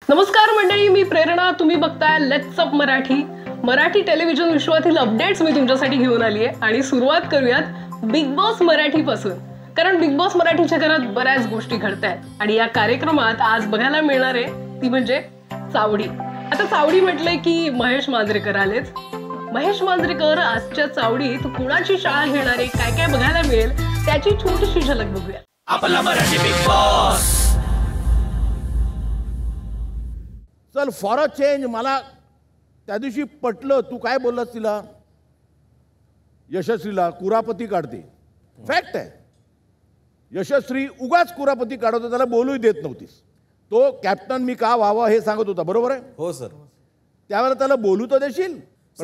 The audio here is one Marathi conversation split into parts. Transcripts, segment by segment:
नमस्कार मंडळी, मी प्रेरणा. तुम्ही बघताय लेट्स अप मराठी टेलिव्हिजन विश्वातील अपडेट्स मी तुमच्यासाठी घेऊन आली आहे. आणि सुरुवात करूयात बिग बॉस मराठी पासून, कारण बिग बॉस मराठीच्या घरात बऱ्याच गोष्टी घडतायत आणि या कार्यक्रमात आज बघायला मिळणार आहे ती म्हणजे चावडी. आता चावडी म्हटलंय की महेश मांजरेकर आलेच. महेश मांजरेकर आजच्या चावडीत कुणाची शाळा घेणार आहे, काय काय बघायला मिळेल त्याची छोटीशी झलक बघूया. आपला मराठी बिग बॉस. चल फॉर अ चेंज. मला त्या दिवशी पटलं तू काय बोललास तिला, यशस्वीला कुरापती काढते. फॅक्ट आहे, यशस्वी उगाच कुरापती काढवतो, त्याला बोलूही देत नव्हतीस. तो कॅप्टन मी का व्हावं हे सांगत होता, बरोबर आहे? हो सर. त्यावेळेला त्याला बोलू तर देशील.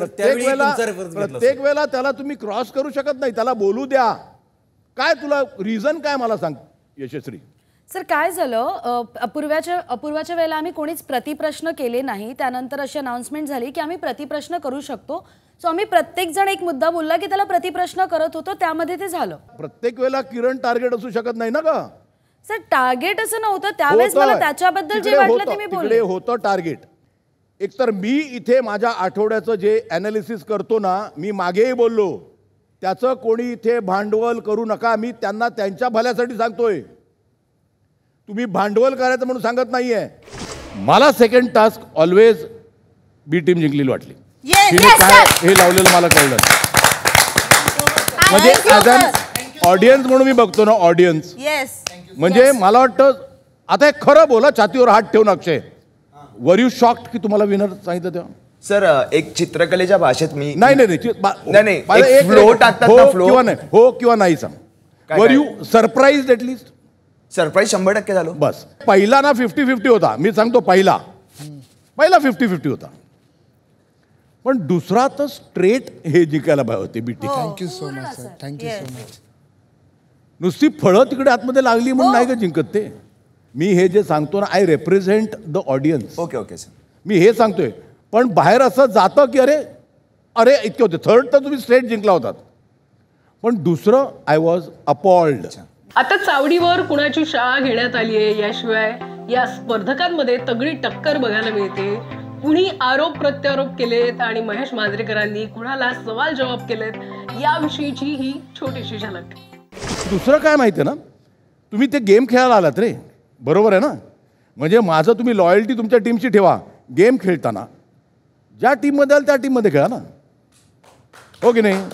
प्रत्येक वेळेला त्याला तुम्ही क्रॉस करू शकत नाही, त्याला बोलू द्या. काय तुला रिझन काय मला सांग यशस्वी. सर काय झालं, अपूर्वाच्या वेळेला आम्ही कोणीच प्रतिप्रश्न केले नाही. त्यानंतर अशी अनाउन्समेंट झाली की आम्ही प्रतिप्रश्न करू शकतो. सो आम्ही प्रत्येक जण एक मुद्दा बोलला की त्याला प्रतिप्रश्न करत होतो, त्यामध्ये ते झालं. प्रत्येक वेळेला किरण टार्गेट असू शकत नाही ना ग सर. टार्गेट असं नव्हतं त्यावेळेस, मला त्याच्याबद्दल जे वाटलं ते मी बोलले. होतं टार्गेट. एकतर मी इथे माझ्या आठवड्याचं जे ॲनालिसिस करतो ना, मी मागेही बोललो त्याचं कोणी इथे भांडवल करू नका. मी त्यांना त्यांच्या भल्यासाठी सांगतोय, तुम्ही भांडवल करायचं म्हणून सांगत नाहीये. मला second task always B team जिंकलेली वाटली. काय हे लावलेलं मला कळलं. म्हणजे ॲज अन ऑडियन्स म्हणून मी बघतो ना, ऑडियन्स म्हणजे मला वाटतं. आता एक खरं बोला, छातीवर हात ठेवून अक्षय, वर यू शॉक्ड की तुम्हाला विनर सांगितलं तेव्हा? सर एक चित्रकलेच्या भाषेत मी नाही फ्लो टाकतात ना, फ्लो किंवा नाही, हो किंवा नाही सांग. Were you surprise at least? Surprise 100% झालो. बस. पहिला ना 50-50 होता, मी सांगतो. पहिला 50-50 होता, पण दुसरा तर स्ट्रेट हे जिंकायला पाहिजे होते BT. Thank you so much sir, thank you so much. नुसती फळं तिकडे आतमध्ये लागली म्हणून नाही का जिंकत ते. मी हे जे सांगतो ना, I represent the audience. Okay sir, मी हे सांगतोय. पण बाहेर असं जातं की अरे अरे इतके होते. थर्ड तर तुम्ही स्ट्रेट जिंकला होतात, पण दुसरं आय वॉज अपॉल्ड. आता चावडीवर कुणाची शाळा घेण्यात आली आहे, याशिवाय या स्पर्धकांमध्ये तगडी टक्कर बघायला मिळते. कुणी आरोप प्रत्यारोप केलेत आणि महेश मांजरेकरांनी कुणाला सवाल जवाब केलेत, याविषयीची ही छोटीशी झलक. दुसरं काय माहिती आहे ना, तुम्ही ते गेम खेळायला आलात रे, बरोबर आहे ना? म्हणजे माझं तुम्ही लॉयल्टी तुमच्या टीमशी ठेवा. गेम खेळताना ज्या टीममध्ये आल त्या टीममध्ये खेळा ना, हो की नाही?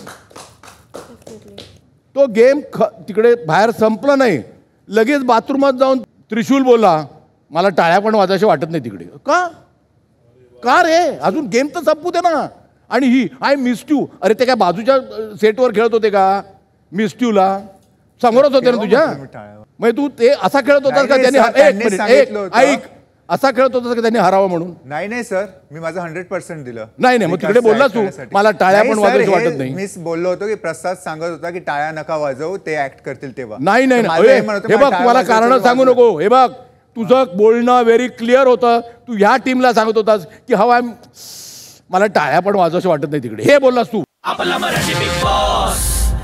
तो गेम तिकडे बाहेर संपला नाही, लगेच बाथरूमात जाऊन त्रिशूल बोलला, मला टाळ्या पण वाजायचे वाटत नाही तिकडे. का रे? अजून गेम तर संपू दे ना. आणि ही आय मिस्ड यू. अरे ते काय बाजूच्या सेटवर खेळत होते का? मिस्ड यूला समोरच होते ना तुझ्या. म्हणजे तू ते असा खेळत होता का त्यांनी? ऐक, असा खेळत होता का त्यांनी हरावं म्हणून? नाही सर, मी माझं 100% दिलं. नाही मग तिकडे बोललास तू, मला टाळ्या पण वाजवायची वाटत नाही. मी बोललो होतो की प्रसाद सांगत होता की टाळ्या नका वाजवू, ते ऍक्ट करतील तेव्हा. नाही हे बघ, तुम्हाला कारण सांगू नको. हे बघ, तुझं बोलणं व्हेरी क्लिअर होतं. तू ह्या टीमला सांगत होतास की हवा मला टाळ्या पण वाजवायची वाटत नाही तिकडे, हे बोललास तू. आपला Marathi big boss.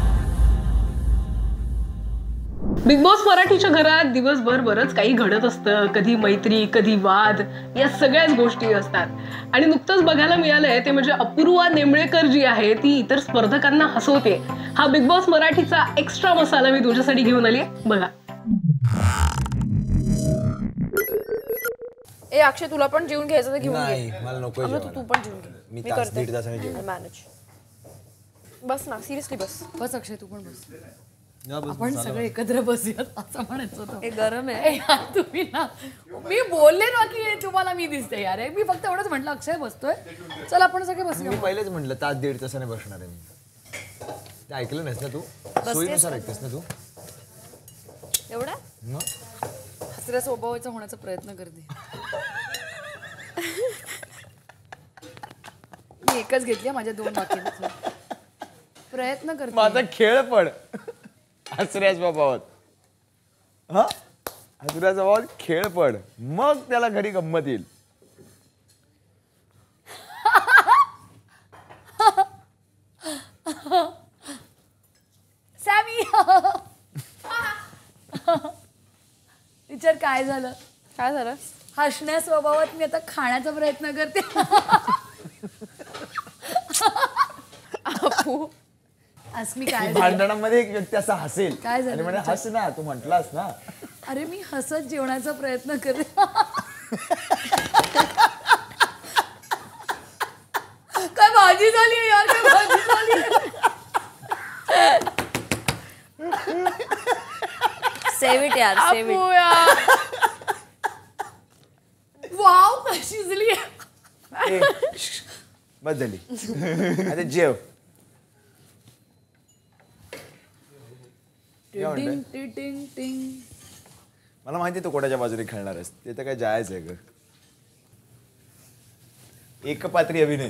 Big boss मराठीच्या घरात दिवसभर बरंच काही घडत असतं. कधी मैत्री, कधी वाद, या सगळ्याच गोष्टी असतात. आणि नुकतंच बघायला मिळालंय ते म्हणजे अपूर्वा नेमळेकर जी आहे ती इतर स्पर्धकांना हसवते. हा बिग बॉस मराठीचा एक्स्ट्रा मसाला मी तुझ्यासाठी घेऊन आली आहे, बघा. ए अक्षय, तुला पण जेवून घ्यायचं तर घेऊन घे. मला नको. तू पण जेवून घे. मी तास दीड तासाने जेवण मॅनेज. बस ना, सिरियसली बस. बस अक्षय, तू पण बस. आपण सगळे एकत्र बसूयात असं म्हणायचं होतं. हे गरम आहे तुम्ही ना, मी बोलले ना की तुम्हाला मी दिसते यार. मी फक्त एवढंच म्हटलं अक्षय बसतोय, चल आपण सगळे बसूया. मी पहिलेच म्हटलं तास दीड तासाने बसणार आहे मी. ते ऐकलं नाहीस ना तू? सोयीनुसार ऐकतेस ना तू? एवढा हसऱ्या स्वभावाचा होण्याचा प्रयत्न करते. मी एकच घेतली, माझ्या 2 बाकी प्रयत्न करते. माझा खेळ पण हसऱ्या स्वभावात. हसऱ्या स्वभावात खेळ पण, मग त्याला घरी गंमत येईल. सॅमी टीचर काय झालं? काय झालं? हसण्या स्वभावात मी आता खाण्याचा प्रयत्न करते. आज मी काय भांडणामध्ये एक व्यक्ती असा हसेल काय झालं? आणि म्हणे हस ना, तू म्हटलास ना. अरे मी हसत जेवणाचा प्रयत्न करते. काय भाजी झाली यार, काय भाजी झाली. सेव इट यार, सेव इट. वाव काय शिजली. ए, बस झाली. आता जेव. टिंग टिंग टिंग टिंग. मला माहिती तू कोणाच्या बाजूने खेळणार आहेस, ते तर काय जायच आहे ग. एकपात्री अभिनय.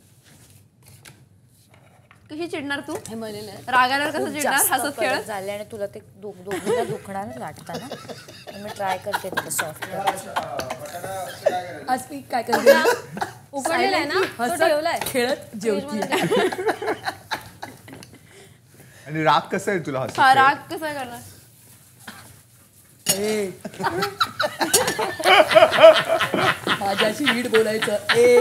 कशी चिडणार तू? हे म्हणेल रागावर कसं चिडणार हसत खेळत? झाले आणि तुला ते दोघीला दुखणार लाटताना. मी ट्राय करते तुला सॉफ्ट. आज मी काय करते, उकडलेला आहे ना, तो ठेवलाय खेळत जेवते. आणि राग कसं आहे तुला हसत? हा, राग कसा करणार? माझ्याशी नीट बोलायचं.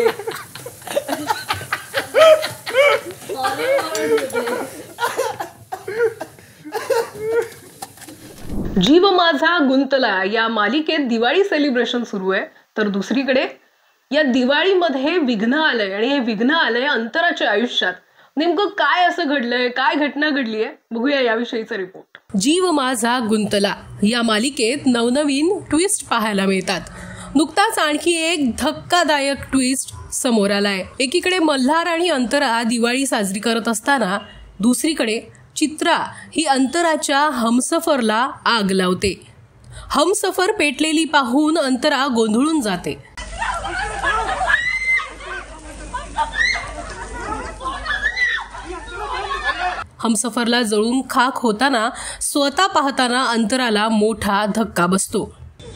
जीव माझा गुंतला या मालिकेत दिवाळी सेलिब्रेशन सुरू आहे, तर दुसरीकडे या दिवाळीमध्ये विघ्न आलंय आणि हे विघ्न आलंय अंतराच्या आयुष्यात. नेमकं काय असं घडलंय, काय घटना घडली आहे, बघूया याविषयीचा रिपोर्ट. जीव माझा गुंतला या मालिकेत नवनवीन ट्विस्ट पाहायला मिळतात. नुकताच आणखी एक धक्कादायक ट्विस्ट समोर आलाय. एकीकडे मल्हार आणि अंतरा दिवाळी साजरी करत असताना दुसरीकडे चित्रा ही अंतराच्या हमसफरला आग लावते. हमसफर पेटलेली पाहून अंतरा गोंधळून जाते. हमसफरला जळून खाक होताना स्वतः पाहताना अंतराला मोठा धक्का बसतो.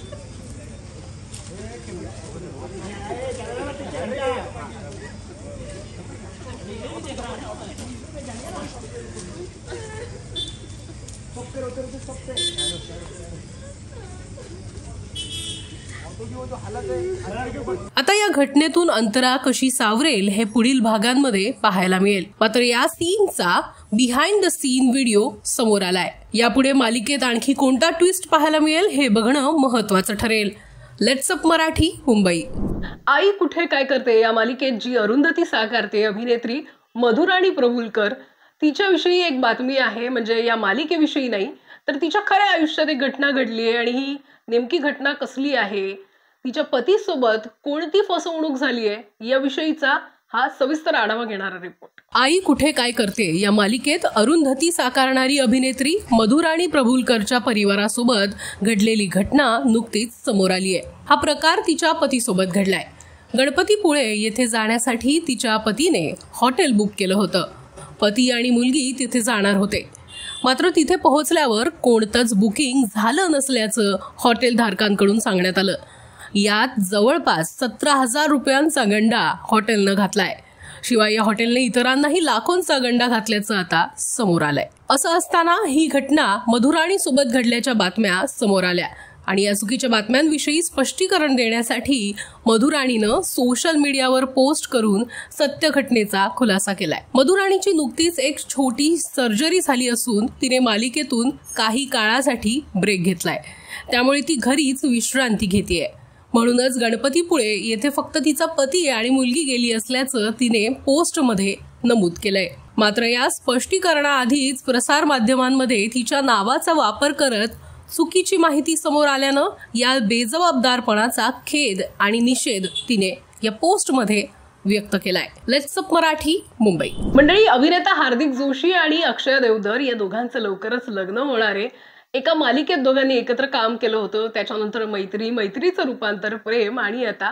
आता या घटनेतून अंतरा कशी सावरेल हे पुढील भागांमध्ये पाहायला मिळेल. मात्र या सीनचा बिहाइंड द सीन व्हिडिओ समोर आलाय. यापुढे मालिकेत आणखी कोणता ट्विस्ट पाहायला मिळेल हे बघणं महत्वाचं ठरेल. Let's up Marathi Mumbai. आई कुठे काय करते या मालिकेत जी अरुंधती साकारते अभिनेत्री मधुराणी प्रभुलकर, तिच्याविषयी एक बातमी आहे. म्हणजे या मालिकेविषयी नाही, तर तिच्या खऱ्या आयुष्यात एक घटना घडली आहे आणि ही नेमकी घटना कसली आहे, तिच्या पतीसोबत कोणती फसवणूक झाली आहे याविषयीचा हा सविस्तर आढावा घेणारा रिपोर्ट. आई कुठे काय करते या मालिकेत अरुंधती साकारणारी अभिनेत्री मधुराणी प्रभुलकरच्या परिवारासोबत घडलेली घटना नुकतीच समोर आली आहे. हा प्रकार तिच्या पतीसोबत घडलाय. गणपतीपुळे येथे जाण्यासाठी तिच्या पतीने हॉटेल बुक केलं होतं. पती आणि मुलगी तिथे जाणार होते. मात्र तिथे पोहोचल्यावर कोणतंच बुकिंग झालं नसल्याचं हॉटेल धारकांकडून सांगण्यात आलं. यात जवळपास 17,000 रुपयांचा गंडा हॉटेलनं घातलाय. शिवाय या हॉटेलने इतरांनाही लाखोंचा गंडा घातल्याचं आता समोर आलंय. असं असताना ही घटना मधुराणी सोबत घडल्याच्या बातम्या समोर आल्या आणि या चुकीच्या बातम्यांविषयी स्पष्टीकरण देण्यासाठी मधुराणीनं सोशल मीडियावर पोस्ट करून सत्य घटनेचा खुलासा केलाय. मधुराणीची नुकतीच एक छोटी सर्जरी झाली असून तिने मालिकेतून काही काळासाठी ब्रेक घेतलाय. त्यामुळे ती घरीच विश्रांती घेतेय. म्हणूनच गणपतीपुळे येथे फक्त तिचा पती आणि मुलगी गेली असल्याचं तिने पोस्टमध्ये नमूद केलंय. मात्र या स्पष्टीकरणाआधीच प्रसार माध्यमांमध्ये तिच्या नावाचा वापर करत चुकीची माहिती समोर आल्यानं या बेजबाबदारपणाचा खेद आणि निषेध तिने या पोस्टमध्ये व्यक्त केलाय. Let's up Marathi Mumbai. मंडळी, अभिनेता हार्दिक जोशी आणि अक्षय देवधर या दोघांचं लवकरच लग्न होणार आहे. एका मालिकेत दोघांनी एकत्र काम केलं होतं. त्याच्यानंतर मैत्रीचं रूपांतर प्रेम आणि आता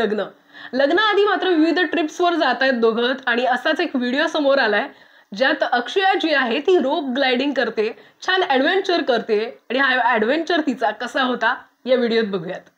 लग्नाआधी मात्र विविध ट्रिप्सवर जात आहेत दोघं. आणि असाच एक व्हिडिओ समोर आलाय ज्यात अक्षया जी आहे ती रोप ग्लायडिंग करते, छान ऍडव्हेंचर करते आणि हा ऍडव्हेंचर तिचा कसा होता या व्हिडिओत बघूयात.